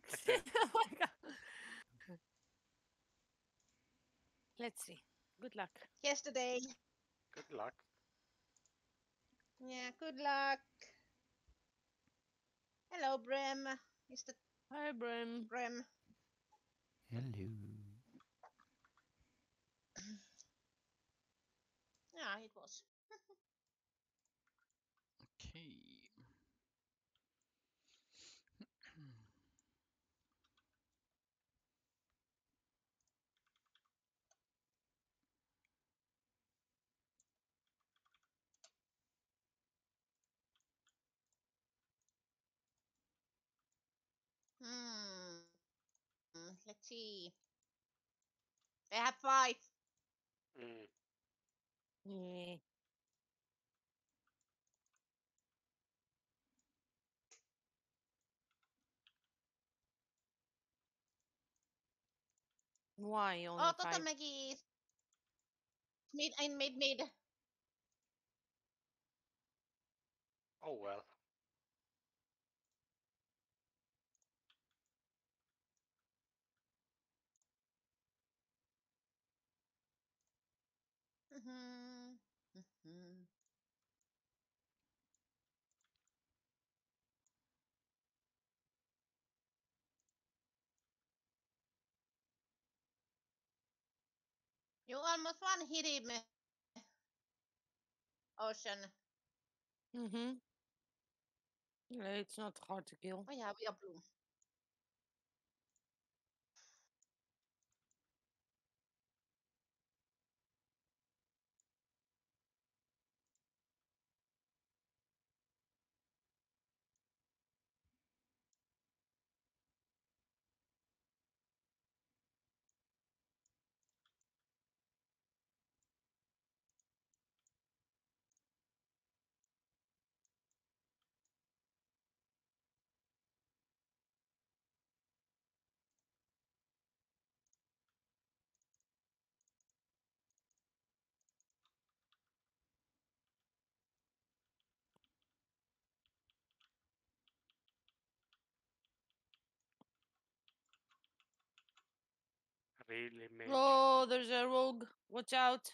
Oh my god. Let's see. Good luck. Yesterday. Good luck. Yeah, good luck. Hello, Brem. Mr. Hi, Brim. Brem. Hello. Yeah, it was. Okay. Let's see. They have 5. Mm. Yeah. Why only Oh, 5? Totamegi is mid. Oh well. You almost one hit him, Ocean. Mm-hmm. Yeah, it's not hard to kill. Oh yeah, we are blue. Really, Mitch. Oh, there's a rogue. Watch out.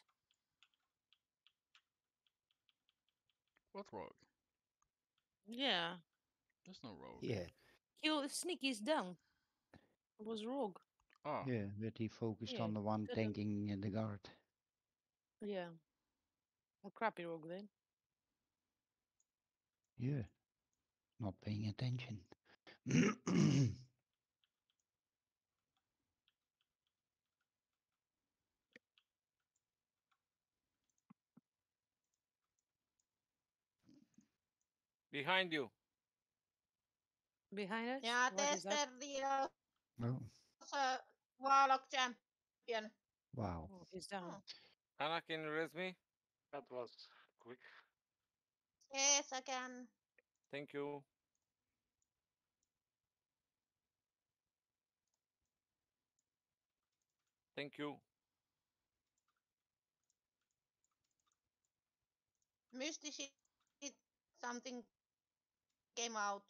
What rogue? Yeah. There's no rogue. Yeah, Kill Sneaky's down. It was rogue. Oh, yeah, but he focused Yeah, on the one could've- tanking the guard. Yeah. A crappy rogue then. Yeah, not paying attention. Behind you. Behind us? Yeah, What is that? Tester the Oh, Warlock champion. wow. Oh, he's down. Anna, can you raise me? That was quick. Yes, I can. Thank you. Thank you. Mystic something came out.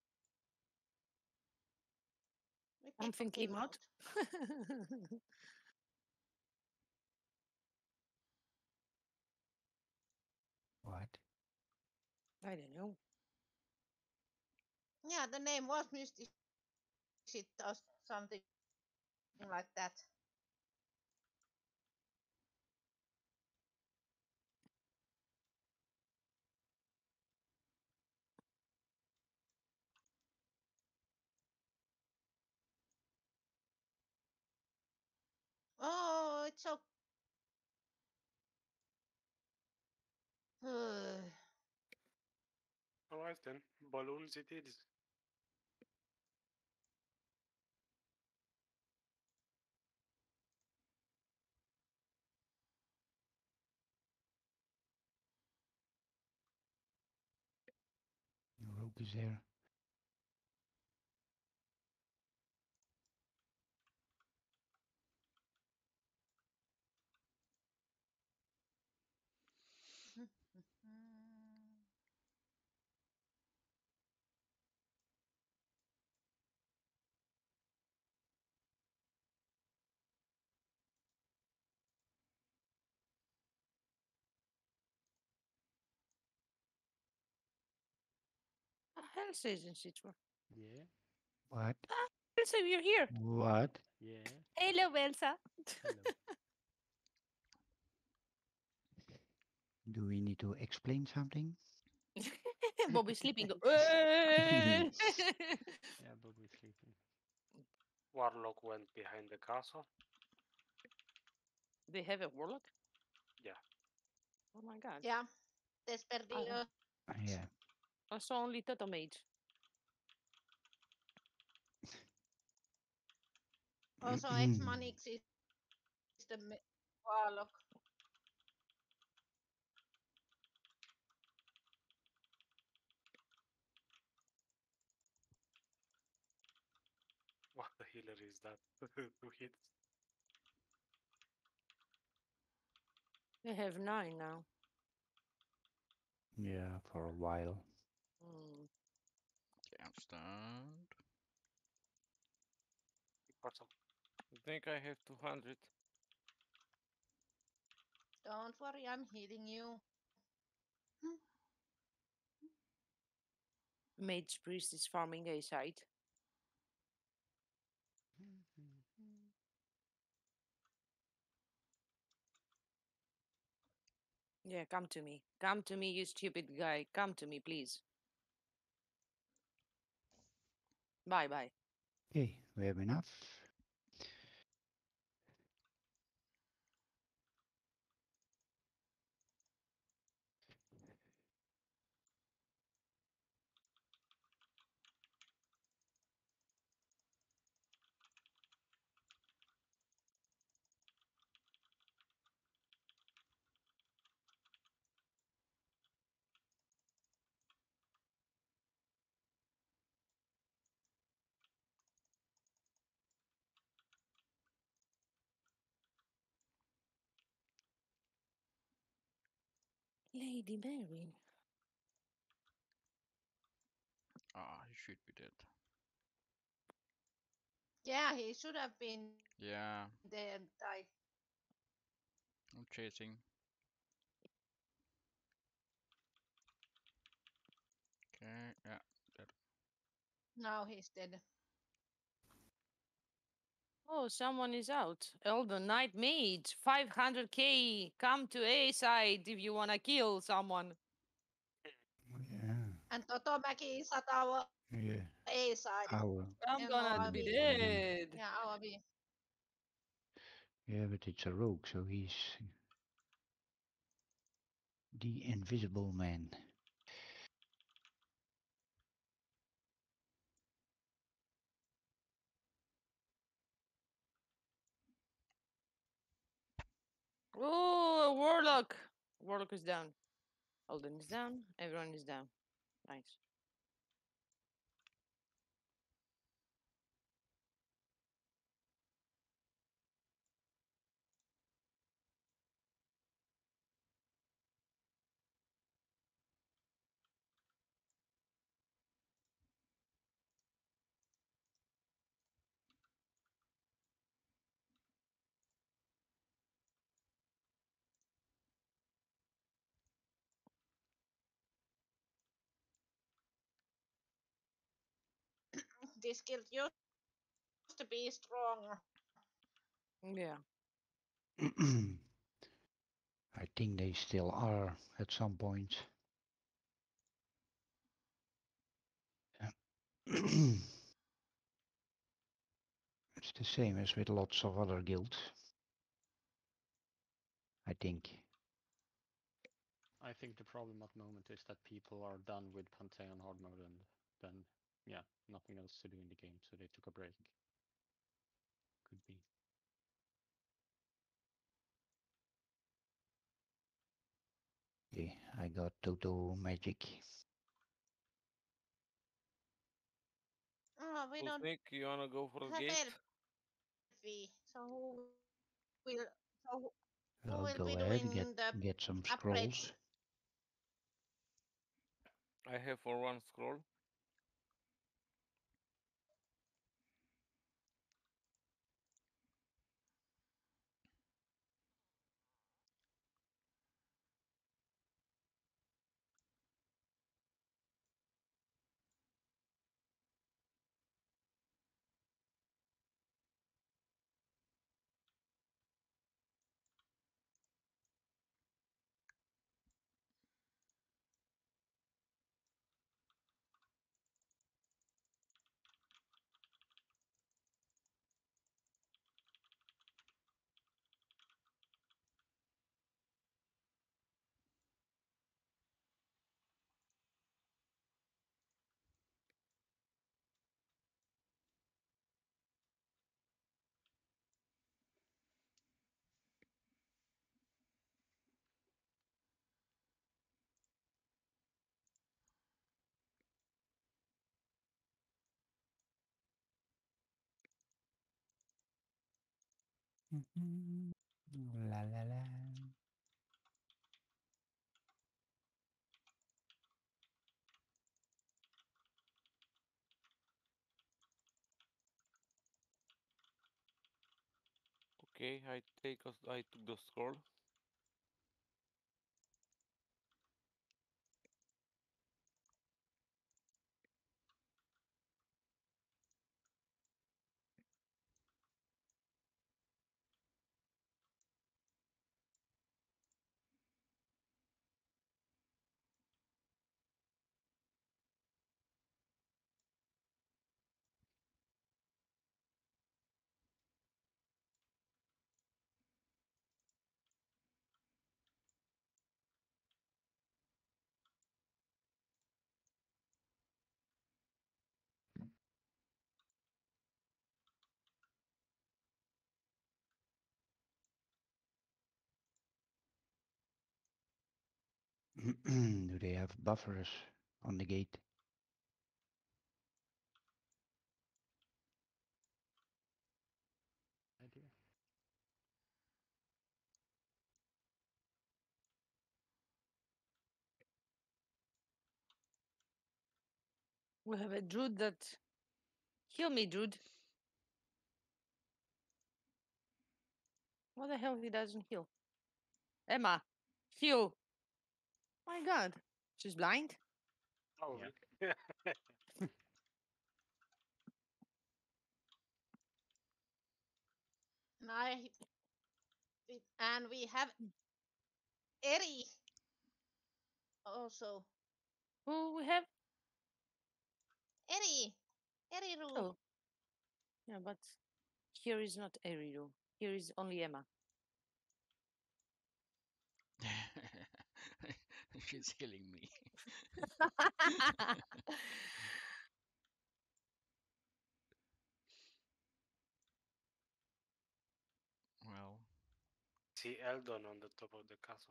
Something came out. What? I don't know. Yeah, the name was Mystic or something like that. Oh, it's so. Alright then. Balloons it is. The rogue is there. Health agency tour. Yeah, What? Elsa, you're here. What? yeah. Hello, Elsa. Hello. Do we need to explain something? Bobby's sleeping. "Eh." Yeah, Bobby's sleeping. Warlock went behind the castle. They have a warlock? Yeah. Oh my god. Yeah. Desperdio. Yeah. I saw only Toto Mage. Also, X-Manix is the warlock. What the healer is that? 2 hits. They have 9 now. Yeah, for a while. Mm. Okay, I'm stunned. Awesome. I think I have 200. Don't worry, I'm healing you. Mage Priest is farming a side. Yeah, come to me. Come to me, you stupid guy. Come to me, please. Bye bye. Okay, we have enough. Lady Mary. Ah, he should be dead. Yeah, he should have been Yeah, there and died. I'm chasing. Okay, yeah, dead. Now he's dead. Oh, someone is out. Elden Knight Mage, 500k. Come to A side if you wanna kill someone. Yeah. And Totomaki is at our Yeah. A side. Our. I'm And gonna our be B. dead. Yeah, our B. Yeah, but it's a rogue, so he's the invisible man. Oh, Warlock. Warlock is down. Elden is down. Everyone is down. Nice. This guild used to be strong. Yeah. I think they still are at some point. It's the same as with lots of other guilds. I think. I think the problem at the moment is that people are done with Pantheon hard mode and then, yeah, nothing else to do in the game, so they took a break. Could be. Okay, I got Toto magic. Oh, we don't Nick, you wanna go for the have gate? Elfie. So who will so who I'll will go be ahead, doing the get some upgrades? scrolls. I have for 1 scroll. La la la. Okay, I took the scroll. Do they have buffers on the gate? Idea. We have a druid that heal me, druid. What the hell he doesn't heal? Emma, heal. My god. She's blind? Oh, Yeah. And and we have Eri also. Who we have? Eri Roo. Oh. Yeah, but here is not Eridu. Here is only Emma. She's killing me. Well, see Eldon on the top of the castle.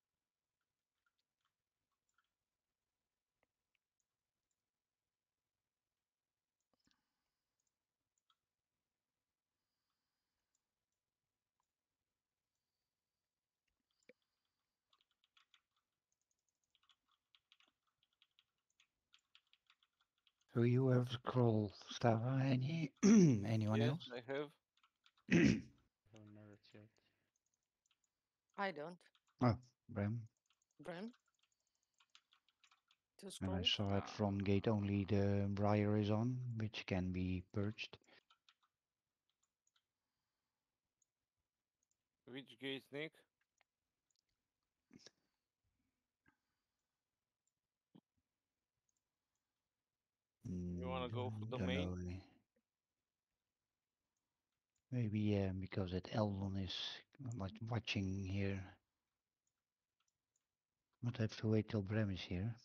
So you have scroll, Stava? Anyone Yes, else? I have. No merits yet. I don't. Oh, Bram. Bram? To And I scroll? saw at front gate only the briar is on, which can be purged. Which gate, Nick? You wanna go for the Don't main? know. Maybe because that Eldon is watching here. But I have to wait till Bram is here.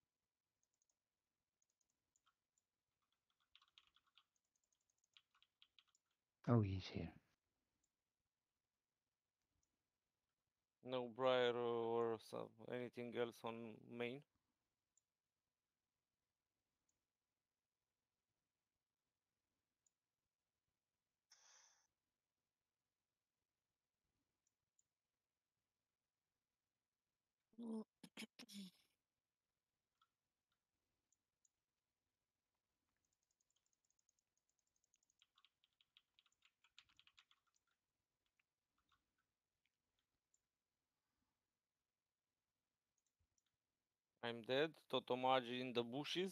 Oh, he's here. No briar or anything else on main? Mm. I'm dead. Totomaji in the bushes.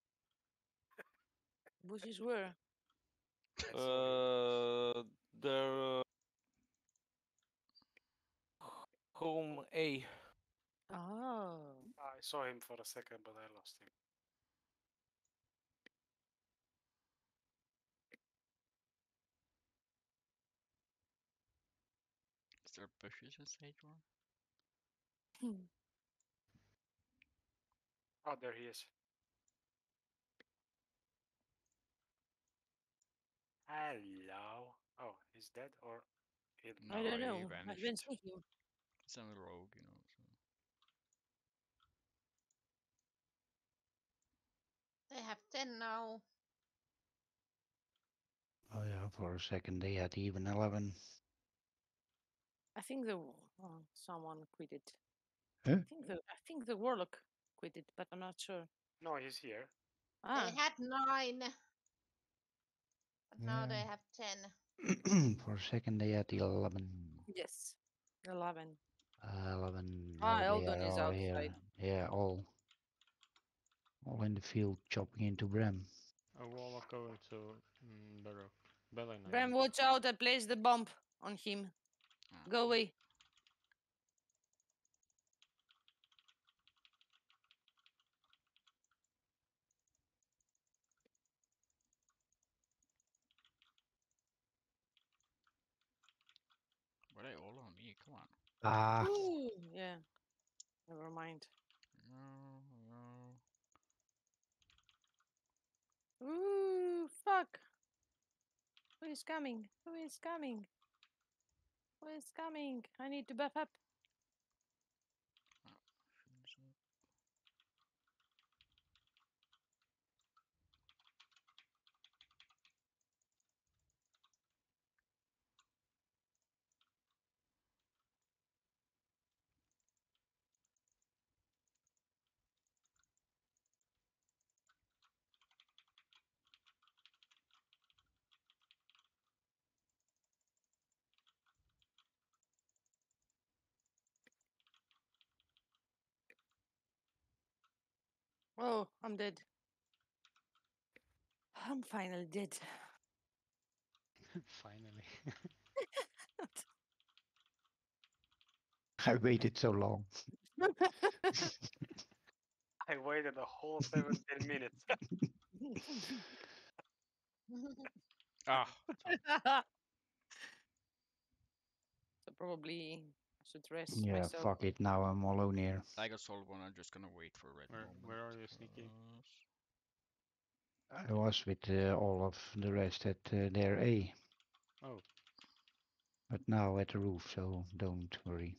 Bushes where? I saw him. Their home A. Oh. I saw him for a second, but I lost him. is there bushes in Sage One? Oh, there he is. Hello. Oh, he's dead or he I No, don't he know. I vanished. didn't see him. He's on the rogue, you know. So. They have 10 now. Oh yeah, for a second they had even 11. I think someone quit it. Huh? I think the warlock quit it, but I'm not sure. No, he's here. Ah, They had 9, but now they Yeah. have 10. For a second they had 11. yes, 11. 11. Ah, Oh, they Eldon are is all here. outside. Yeah, all in the field chopping into Bram. A warlock going to Baroque. Belen Bram, again. watch out! I placed the bomb on him. Ah. Go away. Were they all on me? Come on. Ah, Ooh, yeah. Never mind. No, no. Ooh, fuck. Who is coming? Who is coming? Who is coming? I need to buff up. Fins up. Oh, I'm dead. I'm finally dead. Finally. I waited so long. I waited a whole 17 minutes. Ah, So probably I should rest Yeah, myself. fuck it. Now I'm alone here. I got sold one. I'm just gonna wait for a red moment. Where are you, Sneaky? because- I was with all of the rest at their A. Oh, But now at the roof, so don't worry.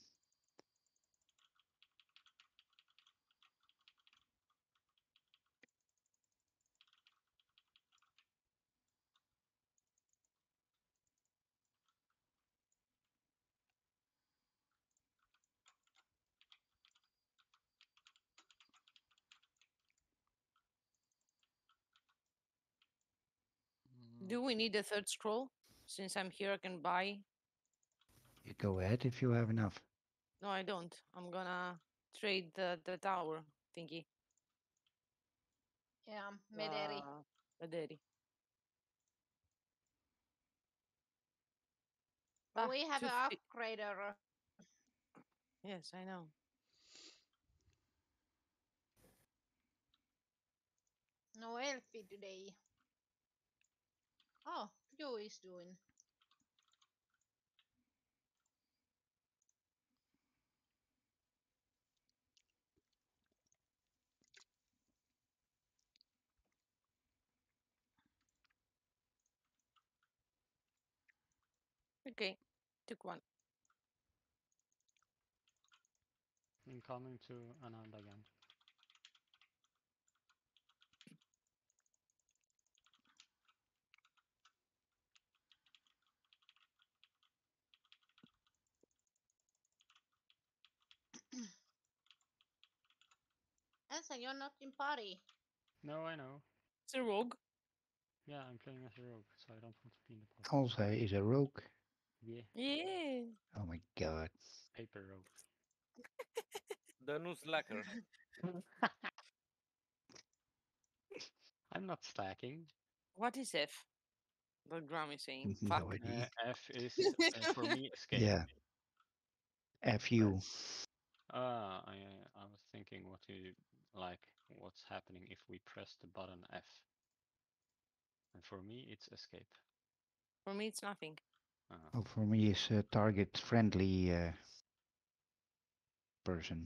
Do we need a third scroll? Since I'm here, I can buy. You go ahead if you have enough. No, I don't. I'm gonna trade the tower thingy. Yeah, Mederi. Mederi. We have an 250. upgrader. Yes, I know. No Elfie today. Oh, Joe is doing. Okay, took one. I'm coming to Anand again. Elsa, you're not in party. No, I know. It's a rogue. Yeah, I'm playing as a rogue, so I don't want to be in the party. Also is a rogue. Yeah, Yeah. Oh my god. paper rogue. The new slacker. I'm not slacking. What is F? The Gram is saying. No Fuck. idea. F is for me escape. Yeah. F you. I was thinking what you like. What's happening if we press the button F? And for me, it's escape. For me, it's nothing. Oh, for me is a target friendly person.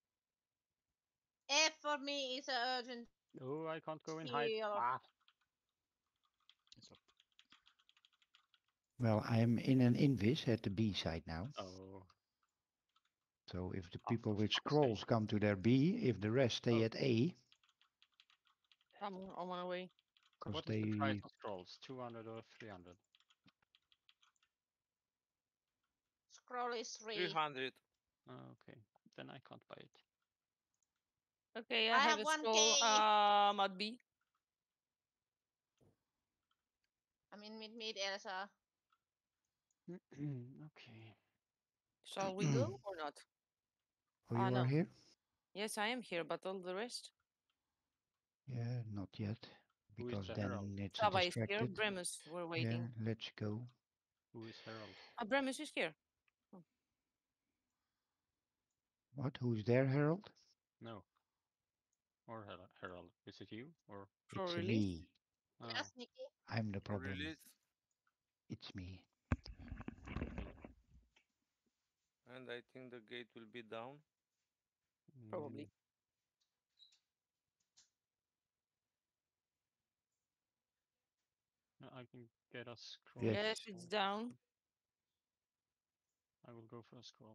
F for me is a urgent Oh, I can't go in hide. heal. Ah, It's up. Well, I'm in an invis at the B side now. oh, So if the Oh, people for with fuck's scrolls sake. come to their B, if the rest stay Oh. at A, I'm on my way. because what is the they price of scrolls? 200 or 300? Scroll is 3. 300. Okay, then I can't buy it. Okay, I I have have a scroll. 1K. Mod B. I'm in mid Elsa. Okay. Shall we go or not? Oh, Ah, you no. are here? Yes, I am here, but all the rest. Yeah, not yet. Who is Because the then herald? it's Sava is here. distracted. Bremus, we're Yeah, waiting. let's go. Who is herald? Ah, Bremus is here. What? Who's there, Harold? No. Or herald? Is it you or? For It's release. me. Oh, Yes, Nikki. I'm the For problem. release. It's me. okay. And I think the gate will be down. Probably. No, I can get a scroll. Yes. Yes, it's down. I will go for a scroll.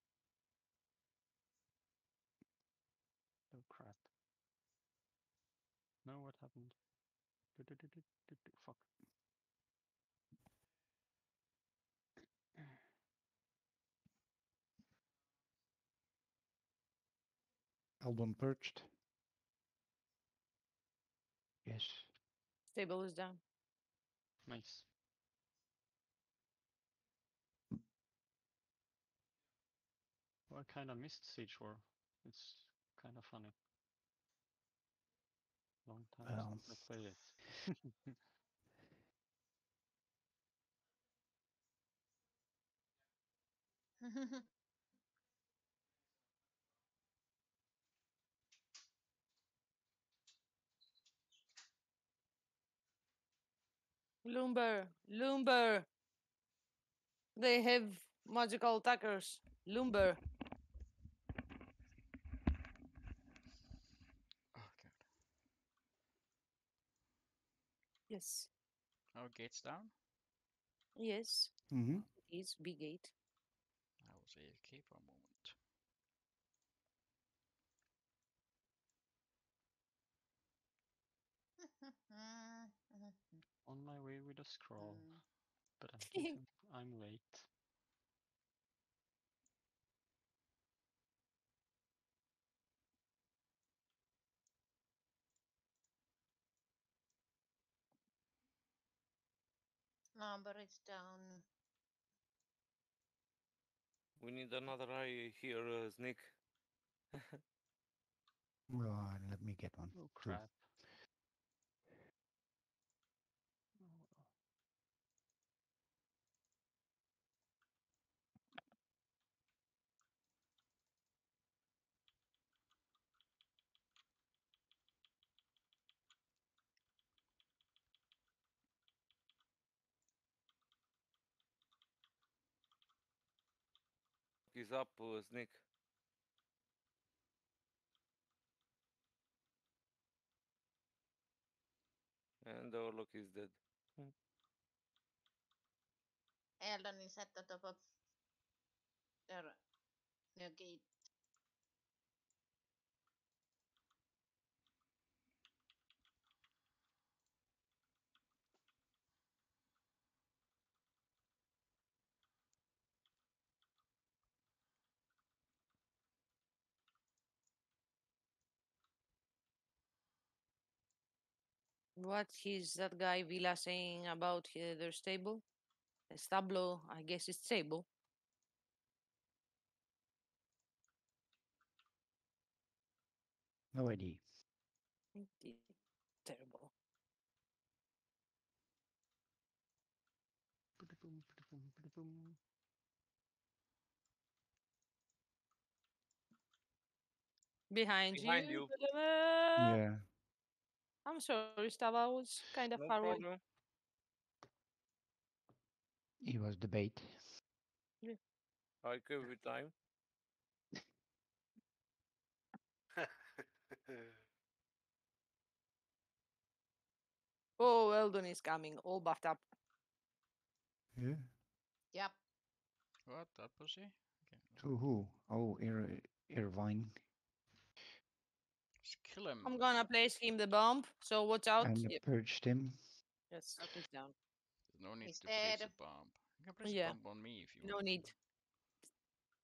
Oh crap. No, what happened? Fuck. Eldon perched. Yes. Stable is down. Nice. Well, I kind of missed Siege War. It's kind of funny. Long time Well. since I played it. Lumber. Lumber. They have magical attackers. Lumber. Oh god. Yes. Oh, gates down. Yes. Mm-hmm. It is big gate. I was AFK for a moment. On my way with a scroll, Mm. but unfortunately I'm late. Number is down. We need another eye here, Sneak. Let me get one. Oh Two. crap. Oh, well. He's up, Sneak. And the Orlok is dead. Eldon is at the top of the gate. What is that guy Villa saying about their stable? Stablo, I guess it's stable. No idea. Terrible. Ba-da-boom, ba-da-boom, ba-da-boom. Behind Behind you. Yeah. I'm sorry, Stava. I was kind of No far away. problem. He was the bait. I give you time. Oh, Eldon is coming, all buffed up. Yeah. Yep. What? That pussy? Okay. To who? Oh, Irvine. Just kill him. I'm gonna place him the bomb, so watch out. And Yep. purged him. Yes, he's down. There's no need He's to place dead. a bomb. You can place Yeah. a bomb on me if you No want. need.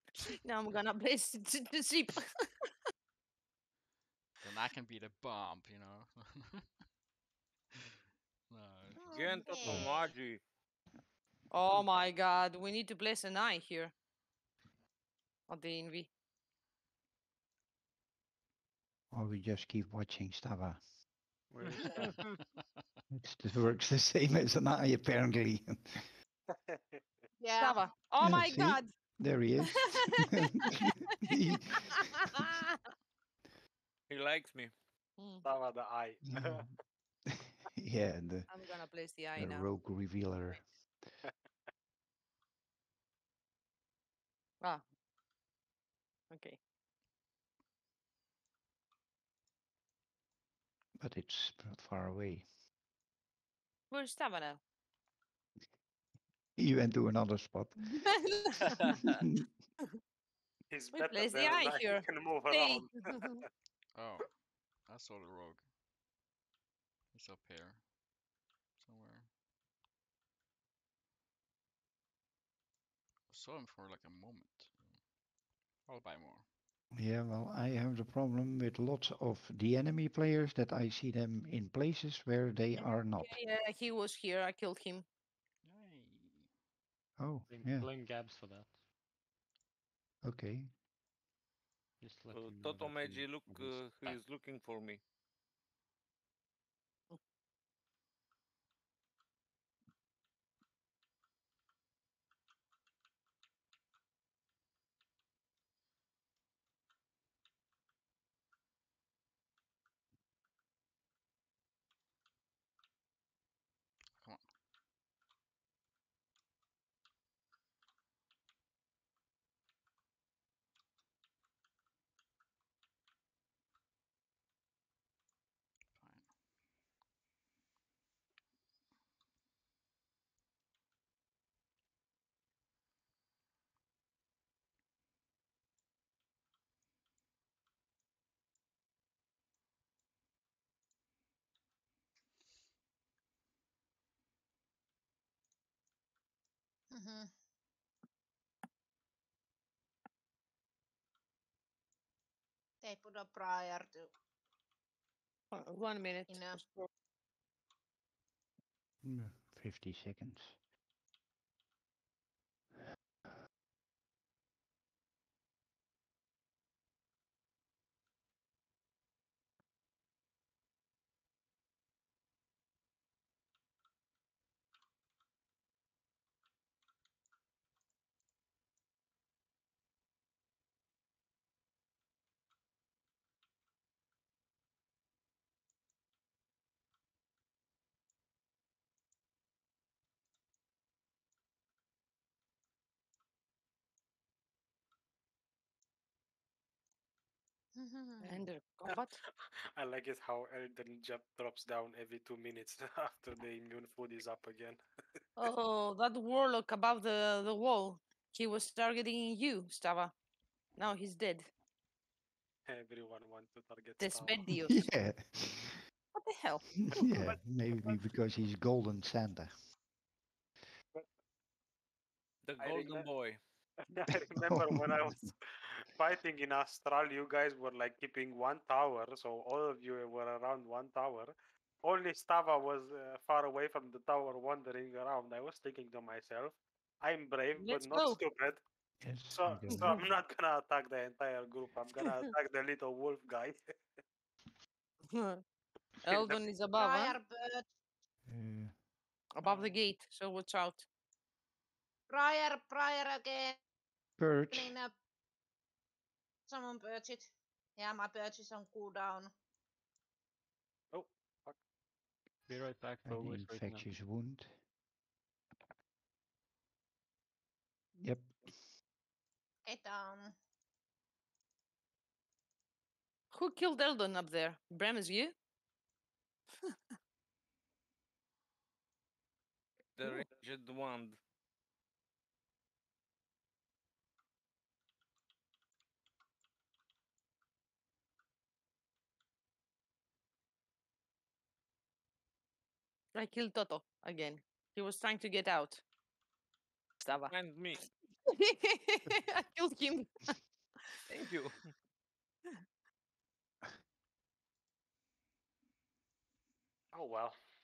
Now I'm gonna place the sheep. Then I can be the bomb, you know. No, Gento to Okay. Magi. Oh my god, we need to place an eye here. On the envy. Or we just keep watching Stava. Where is that? It works the same as an eye, apparently. Yeah. Sava. Oh Yeah, my see? god. There he is. He- He likes me. Mm, Stava the eye. yeah, I'm gonna place the eye the now. rogue revealer. Ah. Okay. But it's far away. Where's Sava now? He went to another spot. He's We better place the than eye I here. can move Stay. around. oh, I saw the rogue. He's up here somewhere. I saw him for like a moment. I'll buy more. Yeah, well, I have the problem with lots of the enemy players that I see them in places where they are not. Yeah, he was here. I killed him. Yay. Oh, yeah, Blame Gabs for that. okay. Just let him know Toto that Magi, he look, was he is looking for me. Come on. Fine. Mm-hmm. They put a prior to 1 minute. Enough. 50 seconds. And the combat. I like it how Elden drops down every 2 minutes after the immune food is up again. Oh, that warlock above the wall. He was targeting you, Stava. Now he's dead. Everyone wants to target Stava. Despedios. Yeah, What the hell? yeah, maybe because he's Golden Santa. The I golden remem- boy. I remember when I was fighting in Astral, you guys were like keeping one tower, so all of you were around one tower. Only Stava was far away from the tower, wandering around. I was thinking to myself, I'm brave, Let's but not go. stupid. Yes, So, we go so now. I'm not gonna attack the entire group. I'm gonna attack the little wolf guy. Eldon is above, huh? prior bird. Above the gate, so watch out. Prior again. Purge. Clean up. Someone purge it. Yeah, my purge is on cooldown. Oh, fuck. Be right back, An Bobo is waiting up. infectious wound. Yep. Get down. Who killed Eldon up there? Bram, is you? The Ooh. ranged wand. I killed Toto again. He was trying to get out. Stava. And me. I killed him. Thank you. Oh well.